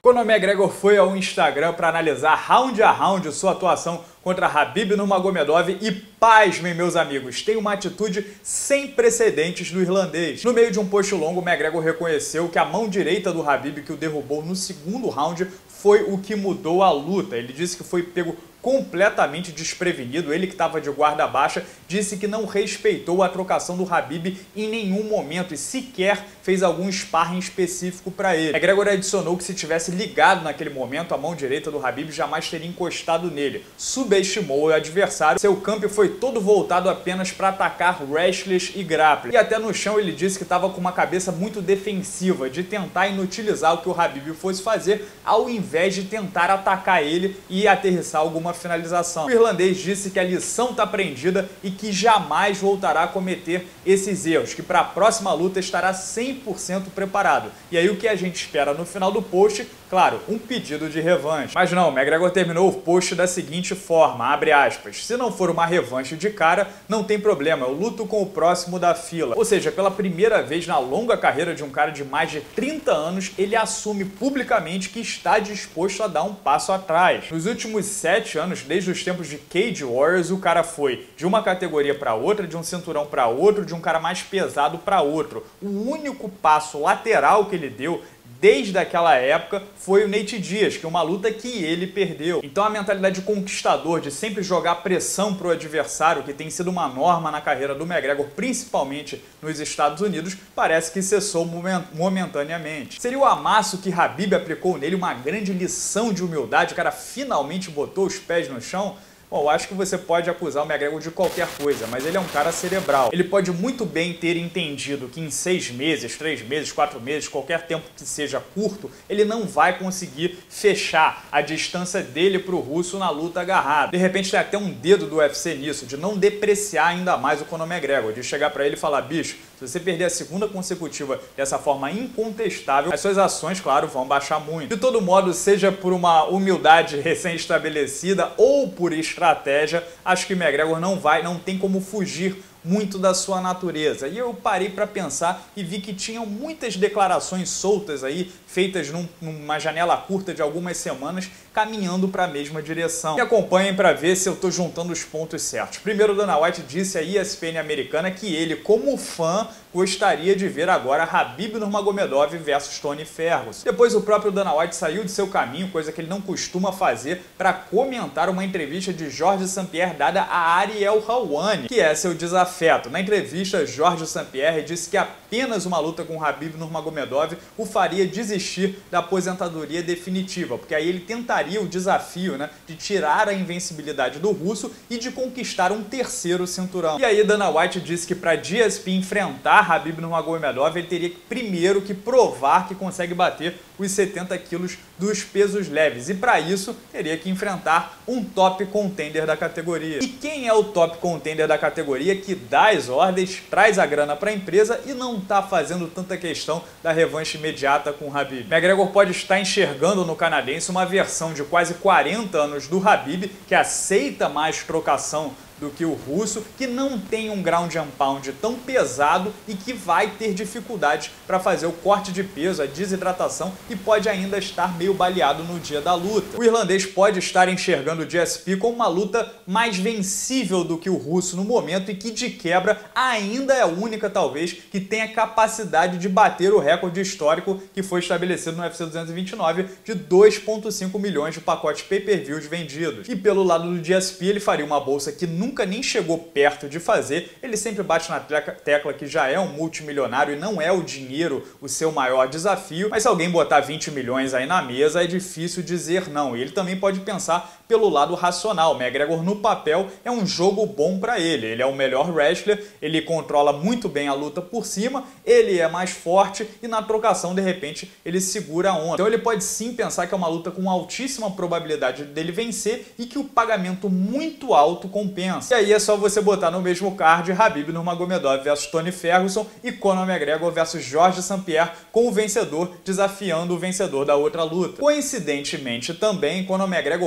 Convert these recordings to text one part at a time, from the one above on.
Conor McGregor foi ao Instagram para analisar round a round sua atuação contra Khabib Nurmagomedov e, pasmem meus amigos, tem uma atitude sem precedentes do irlandês. No meio de um post longo, McGregor reconheceu que a mão direita do Khabib que o derrubou no segundo round foi o que mudou a luta. Ele disse que foi pego completamente desprevenido, ele que estava de guarda baixa, disse que não respeitou a trocação do Khabib em nenhum momento e sequer fez algum sparring específico para ele. McGregor adicionou que se tivesse ligado naquele momento, a mão direita do Khabib jamais teria encostado nele. Subestimou o adversário, seu campo foi todo voltado apenas para atacar wrestlers e grappling. E até no chão ele disse que estava com uma cabeça muito defensiva, de tentar inutilizar o que o Khabib fosse fazer, ao invés de tentar atacar ele e aterrissar alguma finalização. O irlandês disse que a lição está aprendida e que jamais voltará a cometer esses erros, que para a próxima luta estará 100% preparado. E aí o que a gente espera no final do post? Claro, um pedido de revanche. Mas não, McGregor terminou o post da seguinte forma, abre aspas, se não for uma revanche de cara, não tem problema, eu luto com o próximo da fila. Ou seja, pela primeira vez na longa carreira de um cara de mais de 30 anos, ele assume publicamente que está disposto a dar um passo atrás. Nos últimos 7 anos, desde os tempos de Cage Warriors, o cara foi de uma categoria para outra, de um cinturão para outro, de um cara mais pesado para outro. O único passo lateral que ele deu desde aquela época foi o Nate Diaz, que é uma luta que ele perdeu. Então a mentalidade de conquistador, de sempre jogar pressão para o adversário, que tem sido uma norma na carreira do McGregor, principalmente nos Estados Unidos, parece que cessou momentaneamente. Seria o amasso que Khabib aplicou nele uma grande lição de humildade? O cara finalmente botou os pés no chão? Bom, eu acho que você pode acusar o McGregor de qualquer coisa, mas ele é um cara cerebral. Ele pode muito bem ter entendido que em 6 meses, 3 meses, 4 meses, qualquer tempo que seja curto, ele não vai conseguir fechar a distância dele para o russo na luta agarrada. De repente tem até um dedo do UFC nisso, de não depreciar ainda mais o Conor McGregor, de chegar para ele e falar, bicho, se você perder a segunda consecutiva dessa forma incontestável, as suas ações, claro, vão baixar muito. De todo modo, seja por uma humildade recém-estabelecida ou por estratégia, acho que McGregor não tem como fugir muito da sua natureza. E eu parei para pensar e vi que tinham muitas declarações soltas aí, feitas numa janela curta de algumas semanas, caminhando para a mesma direção. Me acompanhem para ver se eu estou juntando os pontos certos. Primeiro, Dana White disse à ESPN americana que ele, como fã, gostaria de ver agora Khabib Nurmagomedov versus Tony Ferguson. Depois o próprio Dana White saiu de seu caminho, coisa que ele não costuma fazer, para comentar uma entrevista de Georges St-Pierre dada a Ariel Helwani, que é seu desafeto. Na entrevista, Georges St-Pierre disse que apenas uma luta com Khabib Nurmagomedov o faria desistir da aposentadoria definitiva, porque aí ele tentaria o desafio, né, de tirar a invencibilidade do russo e de conquistar um terceiro cinturão. E aí Dana White disse que para GSP enfrentar Khabib Nurmagomedov, ele teria primeiro que provar que consegue bater os 70 quilos dos pesos leves, e para isso teria que enfrentar um top contender da categoria. E quem é o top contender da categoria que dá as ordens, traz a grana para a empresa e não está fazendo tanta questão da revanche imediata com o Khabib? McGregor pode estar enxergando no canadense uma versão de quase 40 anos do Khabib, que aceita mais trocação do que o russo, que não tem um ground and pound tão pesado e que vai ter dificuldade para fazer o corte de peso, a desidratação, e pode ainda estar meio baleado no dia da luta. O irlandês pode estar enxergando o GSP como uma luta mais vencível do que o russo no momento e que, de quebra, ainda é a única, talvez, que tenha capacidade de bater o recorde histórico que foi estabelecido no UFC 229 de 2,5 milhões de pacotes pay-per-views vendidos. E pelo lado do GSP, ele faria uma bolsa que nunca nem chegou perto de fazer. Ele sempre bate na tecla que já é um multimilionário e não é o dinheiro o seu maior desafio, mas se alguém botar 20 milhões aí na mesa, é difícil dizer não. E ele também pode pensar pelo lado racional. McGregor no papel é um jogo bom para ele. Ele é o melhor wrestler, ele controla muito bem a luta por cima, ele é mais forte e na trocação, de repente, ele segura a onda. Então ele pode sim pensar que é uma luta com altíssima probabilidade dele vencer e que o pagamento muito alto compensa. E aí é só você botar no mesmo card Khabib Nurmagomedov versus Tony Ferguson e Conor McGregor versus Georges St-Pierre, com o vencedor desafiando o vencedor da outra luta. Coincidentemente também, Conor McGregor foi até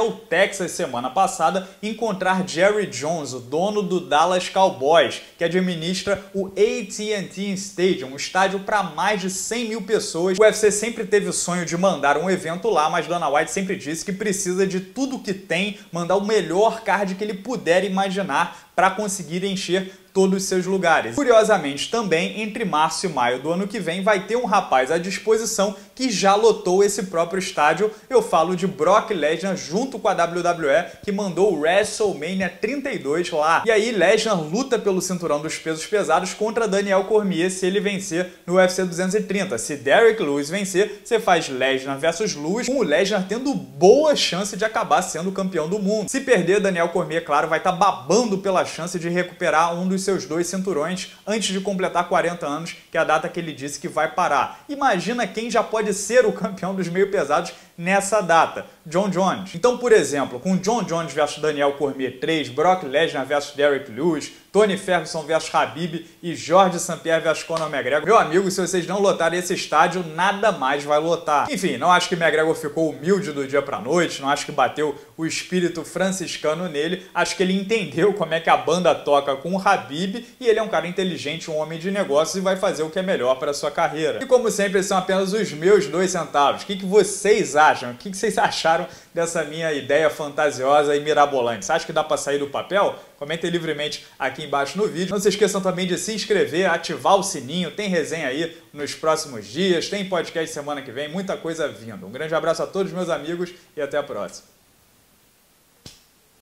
o Texas semana passada encontrar Jerry Jones, o dono do Dallas Cowboys, que administra o AT&T Stadium, um estádio para mais de 100 mil pessoas. O UFC sempre teve o sonho de mandar um evento lá, mas Dana White sempre disse que precisa de tudo que tem, mandar o melhor card que ele puder imaginar para conseguir encher todos os seus lugares. Curiosamente, também, entre março e maio do ano que vem, vai ter um rapaz à disposição que já lotou esse próprio estádio. Eu falo de Brock Lesnar junto com a WWE, que mandou o WrestleMania 32 lá. E aí, Lesnar luta pelo cinturão dos pesos pesados contra Daniel Cormier se ele vencer no UFC 230. Se Derrick Lewis vencer, você faz Lesnar versus Lewis, com o Lesnar tendo boa chance de acabar sendo campeão do mundo. Se perder, Daniel Cormier, claro, vai estar babando pela chance de recuperar um dos seus 2 cinturões antes de completar 40 anos, que é a data que ele disse que vai parar. Imagina quem já pode ser o campeão dos meio pesados nessa data, Jon Jones. Então, por exemplo, com Jon Jones versus Daniel Cormier 3, Brock Lesnar versus Derrick Lewis, Tony Ferguson versus Khabib e Georges St-Pierre versus Conor McGregor. Meu amigo, se vocês não lotarem esse estádio, nada mais vai lotar. Enfim, não acho que McGregor ficou humilde do dia pra noite, não acho que bateu o espírito franciscano nele, acho que ele entendeu como é que a banda toca com o Khabib e ele é um cara inteligente, um homem de negócios e vai fazer o que é melhor para a sua carreira. E como sempre, esses são apenas os meus 2 centavos. O que vocês acham? O que vocês acharam dessa minha ideia fantasiosa e mirabolante? Você acha que dá para sair do papel? Comentem livremente aqui embaixo no vídeo. Não se esqueçam também de se inscrever, ativar o sininho, tem resenha aí nos próximos dias, tem podcast semana que vem, muita coisa vindo. Um grande abraço a todos meus amigos e até a próxima.